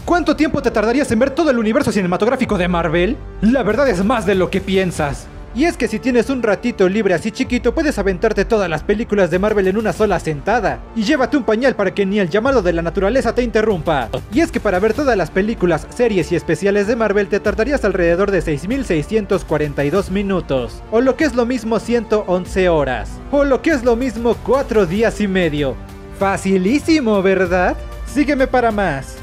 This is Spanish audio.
¿Cuánto tiempo te tardarías en ver todo el universo cinematográfico de Marvel? La verdad es más de lo que piensas. Y es que si tienes un ratito libre así chiquito, puedes aventarte todas las películas de Marvel en una sola sentada. Y llévate un pañal para que ni el llamado de la naturaleza te interrumpa. Y es que para ver todas las películas, series y especiales de Marvel te tardarías alrededor de 6.642 minutos. O lo que es lo mismo 111 horas. O lo que es lo mismo 4 días y medio. Facilísimo, ¿verdad? Sígueme para más.